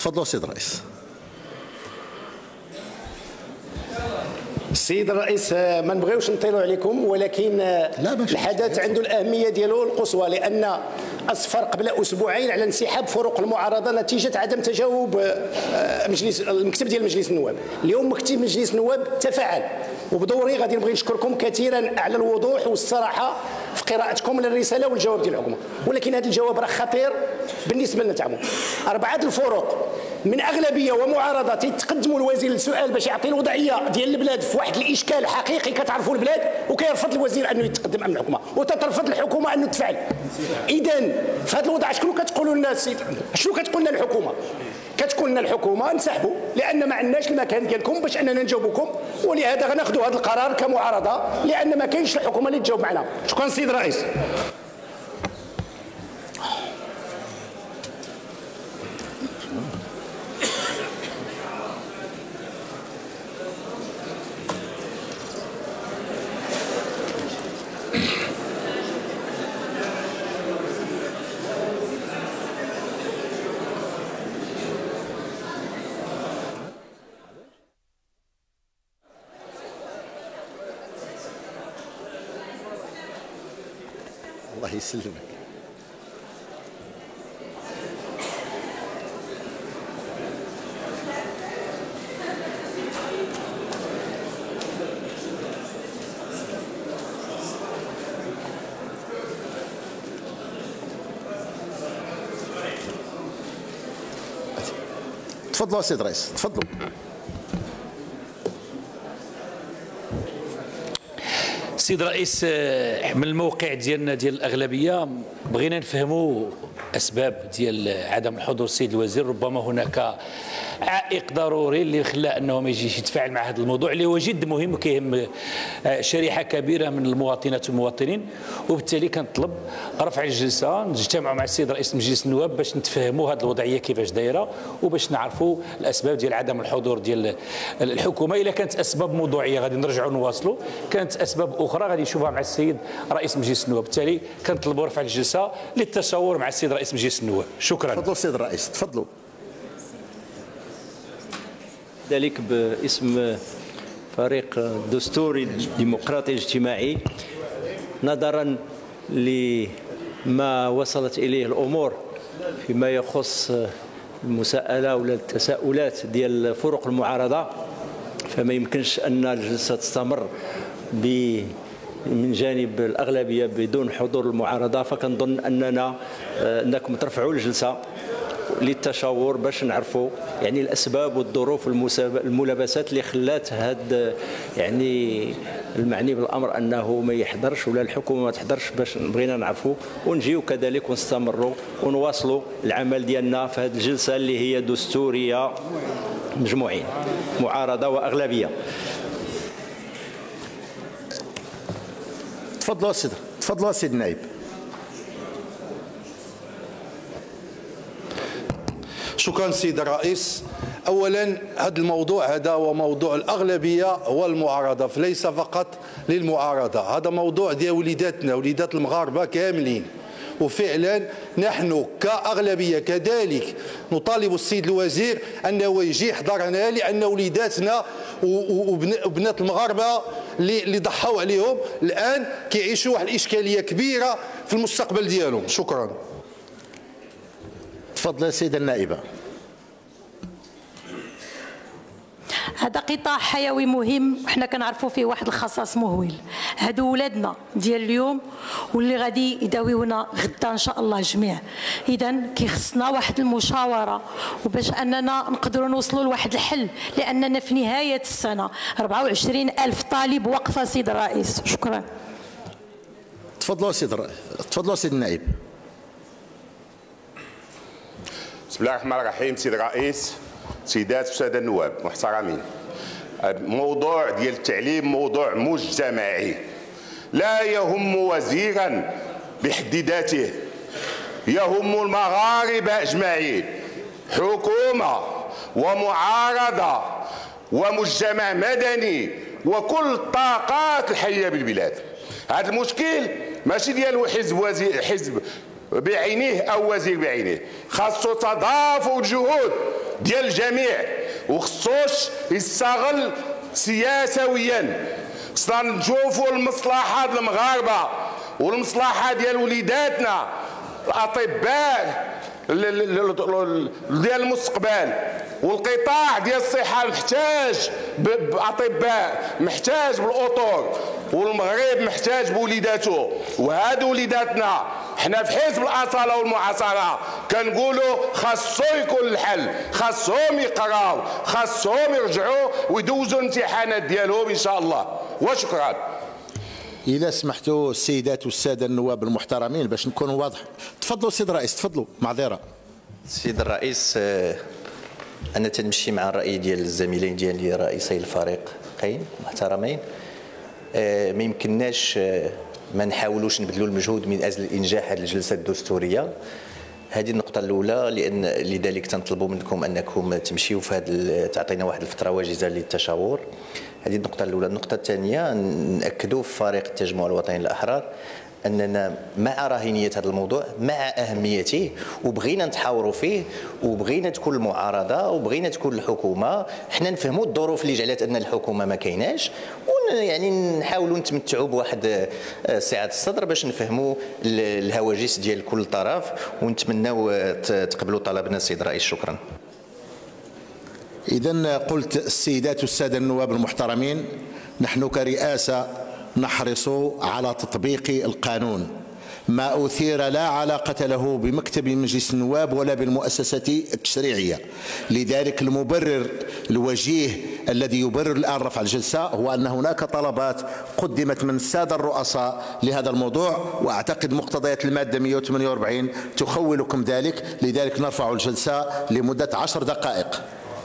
تفضلوا سيد الرئيس. السيد الرئيس، ما نبغيوش نطيلوا عليكم، ولكن الحدث عنده الأهمية ديالو القصوى، لأن أصفر قبل أسبوعين على انسحاب فروق المعارضة نتيجة عدم تجاوب المكتب ديال مجلس النواب. اليوم مكتب مجلس النواب تفاعل، وبدوري غادي نبغي نشكركم كثيرا على الوضوح والصراحة في قراءتكم للرسالة والجواب ديال الحكومة. ولكن هذا الجواب راه خطير بالنسبة لنا تعمل. 4 الفروق من أغلبية ومعارضة تقدموا الوزير للسؤال باش يعطي الوضعية ديال البلاد في واحد الإشكال حقيقي كتعرفوا البلاد، وكيرفض الوزير أنه يتقدم أمام الحكومة، وتترفض الحكومة أنه تفعل. إذا في هذا الوضع شنو كتقولوا لنا السيد؟ شنو كتقول لنا الحكومة؟ كتقول لنا الحكومة انسحبوا لأن ما عندناش المكان ديالكم باش أننا نجاوبكم، ولهذا غناخذوا هذا القرار كمعارضة، لأن ما كاينش الحكومة اللي تجاوب معنا. شكرا سيد الرئيس. الله يسلمك. تفضلوا سيد الرئيس، تفضلوا. سيد الرئيس، من الموقع ديالنا ديال الأغلبية بغينا نفهموا أسباب ديال عدم الحضور السيد الوزير. ربما هناك عائق ضروري اللي خلى انه ما يجيش يتفاعل مع هذا الموضوع اللي هو جد مهم وكيهم شريحه كبيره من المواطنات والمواطنين، وبالتالي كنطلب رفع الجلسه، نجتمعوا مع السيد رئيس مجلس النواب باش نتفهموا هذه الوضعيه كيفاش دايره، وباش نعرفوا الاسباب ديال عدم الحضور ديال الحكومه. الا كانت اسباب موضوعيه غادي نرجعوا نواصلوا، كانت اسباب اخرى غادي نشوفها مع السيد رئيس مجلس النواب. بالتالي كنطلبوا رفع الجلسه للتشاور مع السيد رئيس مجلس النواب. شكرا. تفضلوا السيد الرئيس، تفضلوا. ذلك باسم فريق الدستوري الديمقراطي الاجتماعي، نظرا لما وصلت اليه الامور فيما يخص المساءله ولا التساؤلات ديال فرق المعارضه، فما يمكنش ان الجلسه تستمر من جانب الاغلبيه بدون حضور المعارضه. فكنظن انكم ترفعوا الجلسه للتشاور باش نعرفوا يعني الاسباب والظروف الملابسات اللي خلات هاد يعني المعني بالامر انه ما يحضرش ولا الحكومه ما تحضرش، باش بغينا نعرفوا ونجيو كذلك ونستمروا ونواصلوا العمل ديالنا في هذه الجلسه اللي هي دستوريه مجموعين معارضه واغلبيه. تفضلوا سيدي، تفضلوا سيد النائب. شكرا سيد الرئيس. اولا هذا الموضوع هذا هو موضوع الاغلبيه والمعارضه، فليس فقط للمعارضه، هذا موضوع ديال وليداتنا وليدات المغاربه كاملين. وفعلا نحن كاغلبيه كذلك نطالب السيد الوزير انه يجي يحضرنا، لان وليداتنا وبنات المغاربه اللي ضحوا عليهم الان كيعيشوا واحد الاشكاليه كبيره في المستقبل ديالهم. شكرا. تفضل السيده النائبه. هذا قطاع حيوي مهم، وحنا كنعرفوا فيه واحد الخصاص مهول. هادو ولادنا ديال اليوم واللي غادي يداويونا غدا ان شاء الله جميع. اذا كيخصنا واحد المشاوره وباش اننا نقدروا نوصلوا لواحد الحل، لاننا في نهايه السنه 24,000 طالب وقفه سيد الرئيس. شكرا. تفضلوا سيد الرئيس، تفضلوا سيد النائب. بسم الله الرحمن الرحيم. سيد الرئيس، سيدات وسادة النواب محترمين، موضوع ديال التعليم موضوع مجتمعي لا يهم وزيرا بحد ذاته، يهم المغاربة أجمعين، حكومة ومعارضة ومجتمع مدني وكل الطاقات الحية بالبلاد. هذا المشكل ماشي ديال حزب بعينيه او وزير بعينيه، خاصو تضافر الجهود ديال الجميع وخصوش يستغل سياسويا. خصنا نشوفوا المصلحه ديال المغاربه والمصلحه ديال وليداتنا الاطباء ديال المستقبل، والقطاع ديال الصحه محتاج باطباء، محتاج بالاطر، والمغرب محتاج بوليداته. وهادو وليداتنا حنا في حزب الاصاله والمعاصره كنقولوا خاصو يكون الحل، خاصهم يقراو، خاصهم يرجعوا ويدوزوا الامتحانات ديالهم ان شاء الله. وشكرا. إذا سمحتوا السيدات والسادة النواب المحترمين باش نكونوا واضح، تفضلوا سيد الرئيس، تفضلوا. معذرة سيد الرئيس، أنا تنمشي مع الرأي ديال الزميلين ديالي رئيسي الفريقين محترمين. ما يمكنناش ما نحاولوش نبذلوا المجهود من أجل إنجاح هذه الجلسة الدستورية. هذه النقطة الأولى، لأن لذلك تنطلبوا منكم أنكم تمشيوا في هذا، تعطينا واحد الفترة واجزة للتشاور. هذه النقطة الأولى. النقطة الثانية، نأكدوا في فريق التجمع الوطني الأحرار أننا مع رهينية هذا الموضوع، مع أهميته، وبغينا نتحاوروا فيه، وبغينا تكون المعارضة، وبغينا تكون الحكومة. حنا نفهموا الظروف اللي جعلت أن الحكومة ما كايناش، يعني نحاولوا نتمتعوا بواحد سعة الصدر باش نفهموا الهواجس ديال كل طرف، ونتمناو تقبلوا طلبنا السيد الرئيس. شكرا. إذا قلت السيدات والسادة النواب المحترمين، نحن كرئاسة نحرص على تطبيق القانون. ما أثير لا علاقة له بمكتب مجلس النواب ولا بالمؤسسة التشريعية. لذلك المبرر الوجيه الذي يبرر الآن رفع الجلسة هو أن هناك طلبات قدمت من السادة الرؤساء لهذا الموضوع، وأعتقد مقتضيات المادة 148 تخولكم ذلك. لذلك نرفع الجلسة لمدة 10 دقائق.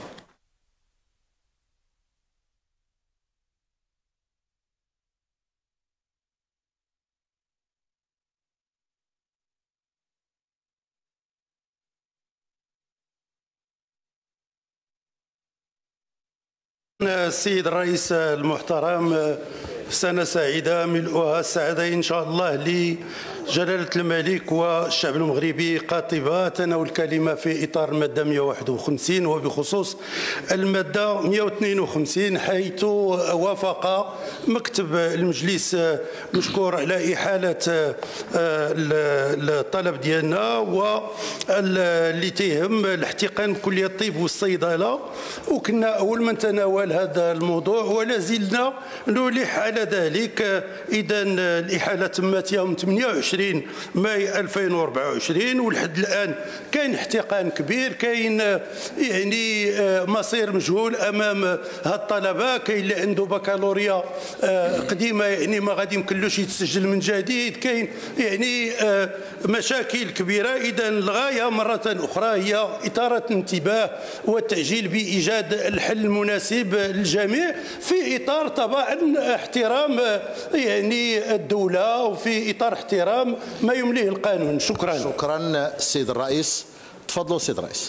السيد الرئيس المحترم، سنة سعيدة ملؤها السعادة إن شاء الله لجلالة الملك والشعب المغربي قاطبة. تناول الكلمة في إطار المادة 151 وبخصوص المادة 152، حيث وافق مكتب المجلس مشكور على إحالة الطلب ديالنا واللي تيهم الاحتقان بكلية الطب والصيدلة، وكنا أول من تناول هذا الموضوع ولا زلنا نلح على ذلك. إذا الإحالة تمت يوم 28 ماي 2024، ولحد الآن كاين احتقان كبير، كاين يعني مصير مجهول أمام هاد الطلبة. كاين اللي عنده بكالوريا قديمة يعني ما غادي يمكنلوش يتسجل من جديد، كاين يعني مشاكل كبيرة. إذا الغاية مرة أخرى هي إثارة الانتباه والتعجيل بإيجاد الحل المناسب للجميع في إطار طبعا احترام يعني الدولة وفي إطار احترام ما يمليه القانون. شكرا. شكرا السيد الرئيس. تفضلوا السيد الرئيس.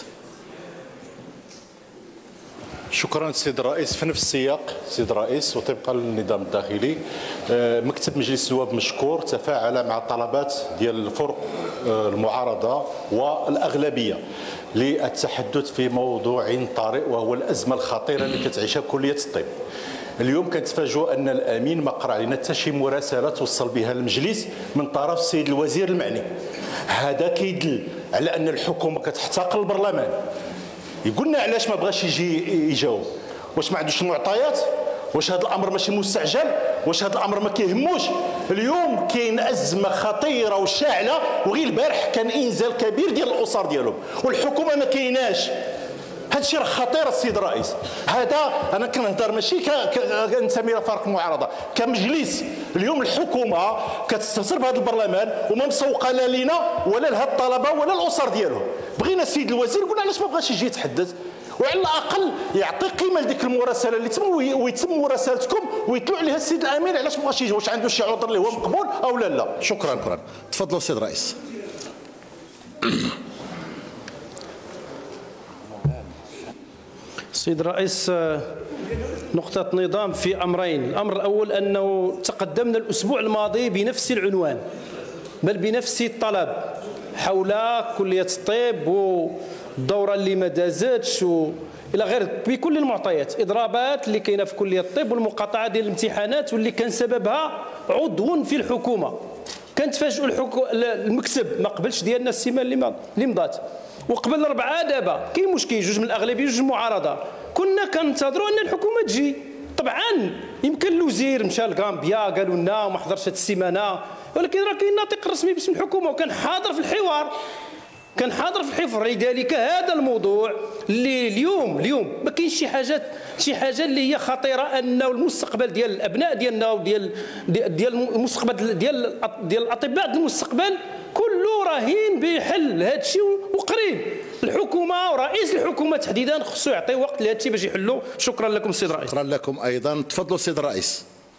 شكرا سيد الرئيس. في نفس السياق سيد الرئيس وطبقا للنظام الداخلي، مكتب مجلس النواب مشكور تفاعل مع الطلبات ديال الفرق المعارضة والأغلبية للتحدث في موضوع طارئ وهو الأزمة الخطيرة اللي كتعيشها كلية الطب. اليوم كنتفاجئوا ان الامين ما قرا علينا حتى شي مراسله توصل بها المجلس من طرف السيد الوزير المعني. هذا كيدل على ان الحكومه كتحتقر البرلمان. يقولنا علاش ما بغاش يجي يجاوب؟ واش ما عندوش المعطيات؟ واش هذا الامر ماشي مستعجل؟ واش هذا الامر ما كيهموش؟ اليوم كاين ازمه خطيره وشاعله، وغير البارح كان انزال كبير ديال الاسر ديالهم والحكومه ما كايناش. هذا الشيء راه خطير السيد الرئيس. هذا انا كنهضر ماشي كنتمي لفرق المعارضه، كمجلس. اليوم الحكومه كتستهتر بهذا البرلمان وما مسوقه لا لينا ولا لهاد الطلبه ولا الاسر ديالهم. بغينا السيد الوزير يقول علاش ما بغاش يجي يتحدث، وعلى الاقل يعطي قيمه لديك المراسله اللي تم ويتم مراسلتكم ويتلو عليها السيد الامين علاش ما بغاش يجي، واش عنده شي عذر اللي هو مقبول او لا. شكرا. تفضلوا السيد الرئيس. سيد الرئيس، نقطة نظام في أمرين. الأمر الأول أنه تقدمنا الأسبوع الماضي بنفس العنوان بل بنفس الطلب حول كلية الطب والدورة اللي ما دازتش إلى غير بكل المعطيات، إضرابات اللي كاينة في كلية الطب والمقاطعة ديال الامتحانات واللي كان سببها عضو في الحكومة. كنتفاجئوا المكتب ما قبلش ديالنا السيمانه اللي مضات، وقبل 4 دابا كاين مشكل، 2 من الاغلبيه 2 المعارضه. كنا كننتظروا ان الحكومه تجي. طبعا يمكن الوزير مشى لغامبيا قالوا لنا وما حضرش هذه السيمانه، ولكن راه كاين ناطق رسمي باسم الحكومه وكان حاضر في الحوار، لذلك هذا الموضوع اللي اليوم ما كاينش شي حاجه اللي هي خطيره، انه المستقبل ديال الابناء ديالنا وديال المستقبل ديال الاطباء المستقبل كله رهين بحل هذا الشيء وقريب. الحكومه ورئيس الحكومه تحديدا خصو يعطي وقت لهذا الشيء باش يحلوا. شكرا لكم السيد الرئيس. شكرا لكم ايضا. تفضلوا السيد الرئيس.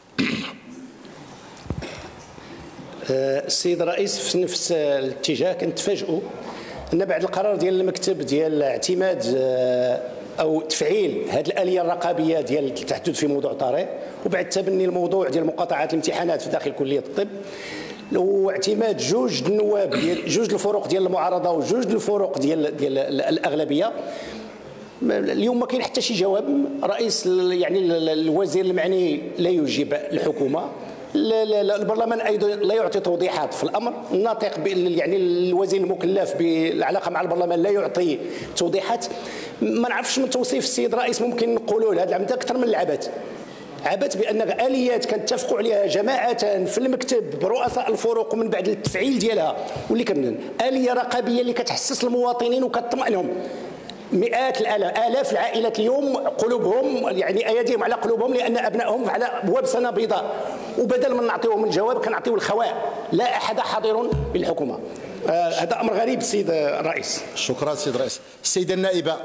السيد الرئيس في نفس الاتجاه كنتفاجئوا ان بعد القرار ديال المكتب ديال اعتماد او تفعيل هذه الاليه الرقابيه ديال التحدث في موضوع طارئ، وبعد تبني الموضوع ديال مقاطعه الامتحانات في داخل كليه الطب، واعتماد 2 النواب ديال 2 الفروق ديال المعارضه و2 الفروق ديال الاغلبيه، اليوم ما كاين حتى شي جواب. رئيس يعني الوزير المعني لا يجيب الحكومه، البرلمان ايضا لا يعطي توضيحات في الامر، الناطق يعني الوزير المكلف بالعلاقه مع البرلمان لا يعطي توضيحات. ما نعرفش من توصيف السيد الرئيس ممكن نقولوا هذا العمل اكثر من العبث. عبث بان اليات كنتفقوا عليها جماعه في المكتب برؤساء الفروق ومن بعد التفعيل ديالها، واللي كان اليه رقابيه اللي كتحسس المواطنين وكتطمئنهم. مئات الالاف العائلات اليوم قلوبهم يعني ايديهم على قلوبهم لان ابنائهم على ابواب سنه بيضاء، وبدل من نعطيهم الجواب كنعطيو الخواء، لا احد حاضر بالحكومه. هذا امر غريب السيد الرئيس. شكرا سيد الرئيس. السيده النائبه.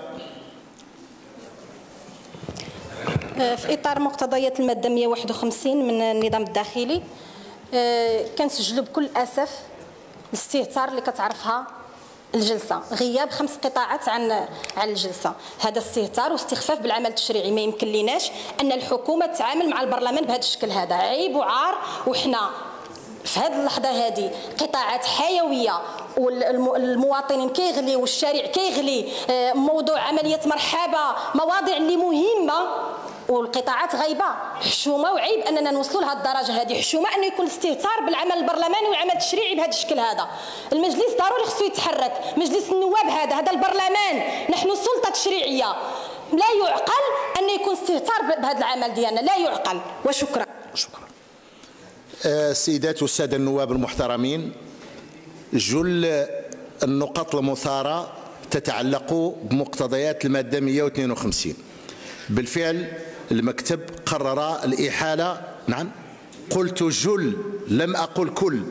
في اطار مقتضيات الماده 151 من النظام الداخلي كنسجلوا بكل اسف الاستهتار اللي كتعرفها الجلسه، غياب 5 قطاعات عن الجلسه. هذا استهتار واستخفاف بالعمل التشريعي. ما يمكن ليناش ان الحكومه تتعامل مع البرلمان بهذا الشكل، هذا عيب وعار. وحنا في هذه اللحظه هذه قطاعات حيويه والمواطنين كيغلي والشارع كيغلي، موضوع عمليه مرحبا، مواضيع اللي مهمه والقطاعات غايبه. حشومه وعيب اننا نوصلوا لهذه الدرجه هذه، حشومه انه يكون الاستهتار بالعمل البرلماني والعمل التشريعي بهذا الشكل هذا. المجلس ضروري خصو يتحرك، مجلس النواب هذا البرلمان، نحن سلطه تشريعيه، لا يعقل ان يكون استهتار بهذا العمل ديالنا، لا يعقل. وشكرا. شكرا. السيدات والساده النواب المحترمين، جل النقط المثاره تتعلق بمقتضيات الماده 152. بالفعل المكتب قرر الإحالة. نعم قلت جل لم أقل كل.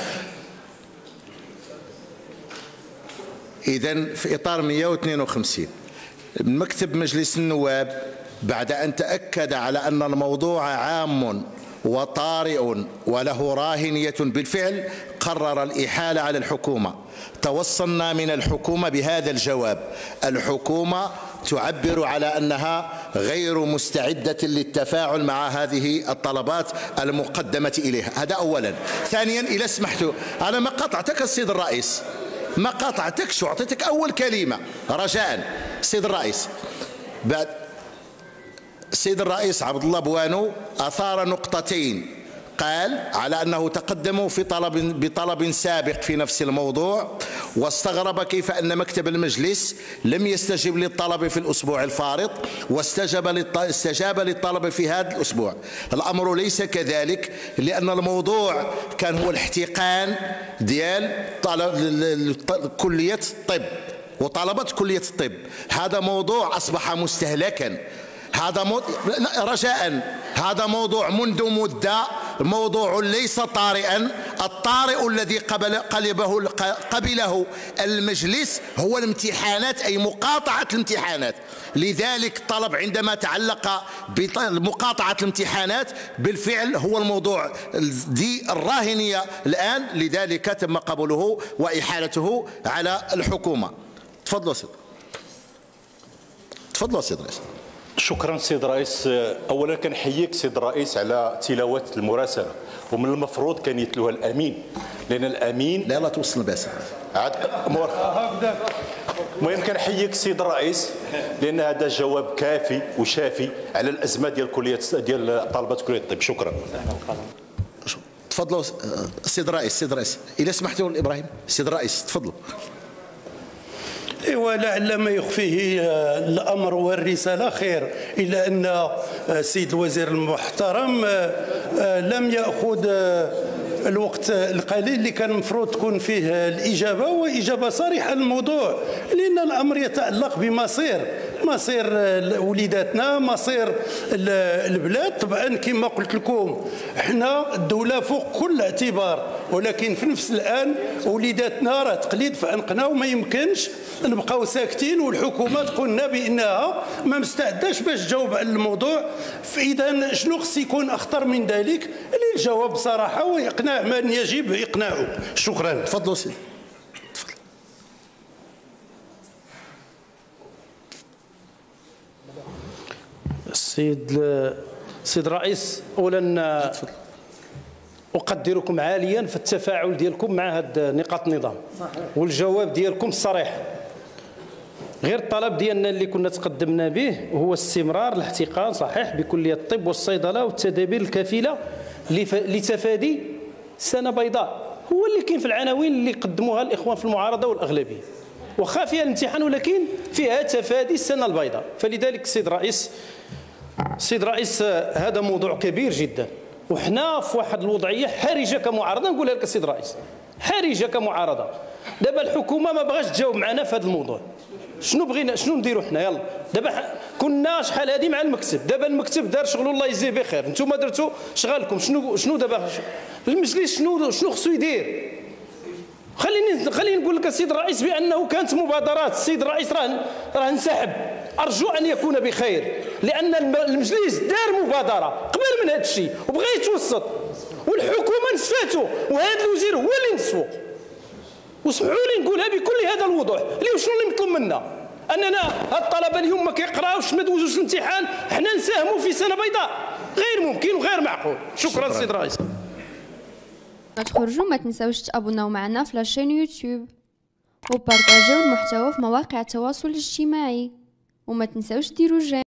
إذن في إطار 152 مكتب مجلس النواب بعد أن تأكد على أن الموضوع عام وطارئ وله راهنية بالفعل قرر الإحالة على الحكومة. توصلنا من الحكومة بهذا الجواب: الحكومة تعبر على أنها غير مستعدة للتفاعل مع هذه الطلبات المقدمة إليها. هذا أولا. ثانيا، إذا سمحتوا، أنا ما قاطعتك السيد الرئيس، ما قاطعتكش، أعطيتك أول كلمة رجاء. السيد الرئيس، بعد السيد الرئيس عبد الله بوانو أثار نقطتين، قال على أنه تقدموا بطلب سابق في نفس الموضوع، واستغرب كيف أن مكتب المجلس لم يستجب للطلب في الأسبوع الفارط واستجاب للطلب في هذا الأسبوع. الأمر ليس كذلك، لأن الموضوع كان هو الاحتقان ديال كلية الطب وطلبة كلية الطب. هذا موضوع أصبح مستهلكا، هذا رجاء، هذا موضوع منذ مدة، موضوع ليس طارئا. الطارئ الذي قبله المجلس هو الامتحانات، أي مقاطعة الامتحانات. لذلك طلب عندما تعلق بمقاطعة الامتحانات بالفعل هو الموضوع ذي الراهنية الآن، لذلك تم قبوله وإحالته على الحكومة. تفضلوا سيد. تفضلوا سيد رئيس. شكرا سيد الرئيس. اولا كنحييك سيد الرئيس على تلاوه المراسله، ومن المفروض كان يتلوها الامين، لان الامين لا توصل بس المهم كنحييك سيد الرئيس لان هذا جواب كافي وشافي على الازمه ديال ديال طلبه كليه الطب. شكرا. تفضلوا السيد الرئيس. اذا سمحتوا لابراهيم. السيد الرئيس تفضلوا. ولعل ما يخفيه الامر والرساله خير، الا ان السيد الوزير المحترم لم ياخذ الوقت القليل اللي كان المفروض تكون فيه الاجابه، واجابه صريحه للموضوع، لان الامر يتعلق بمصير وليداتنا، مصير البلاد. طبعا كما قلت لكم احنا الدوله فوق كل اعتبار، ولكن في نفس الان وليداتنا راه تقليد في عنقنا، وما يمكنش نبقاو ساكتين والحكومه تقول لنا بانها ما مستعداش باش تجاوب على الموضوع. فاذا شنو خص يكون اخطر من ذلك؟ الجواب بصراحه واقناع من يجب اقناعه. شكرا. تفضلوا سيدي. السيد الرئيس، اولا اقدركم عاليا في التفاعل ديالكم مع هاد نقاط النظام والجواب ديالكم الصريح. غير الطلب ديالنا اللي كنا تقدمنا به هو استمرار الاحتقان صحيح بكليه الطب والصيدله والتدابير الكفيله لتفادي سنه بيضاء، هو اللي كاين في العناوين اللي قدموها الاخوان في المعارضه والاغلبيه، وخا فيها الامتحان ولكن فيها تفادي السنه البيضاء. فلذلك السيد الرئيس هذا موضوع كبير جدا، وحنا في واحد الوضعيه حرجه كمعارضه. نقولها لك السيد الرئيس، حرجه كمعارضه. دابا الحكومه ما بغاش تجاوب معنا في هذا الموضوع. شنو نديروا حنا؟ يلا دابا كنا شحال هذه مع المكتب، دابا المكتب دار شغله الله يجزيه بخير، انتم درتوا شغالكم. شنو دابا المجلس شنو خصو يدير؟ خليني نقول لك السيد الرئيس بانه كانت مبادرات السيد الرئيس راه انسحب، ارجو ان يكون بخير، لان المجلس دار مبادره قبل من هذا الشيء وبغى يتوسط، والحكومه نسفاتو، وهذا الوزير هو اللي نسفو. واسمحوا لي نقولها بكل هذا الوضوح، شنو اللي مطلوب منا؟ اننا هاد الطلبه اليوم ما كيقراوش، ما دوزوش الامتحان، حنا نساهموا في سنه بيضاء؟ غير ممكن وغير معقول. شكرا سيد الرئيس. تخرجوا ما تنساوش تابوناو معنا في لاشين يوتيوب وبارطاجيو المحتوى في مواقع التواصل الاجتماعي، وما تنساوش ديروا جيم.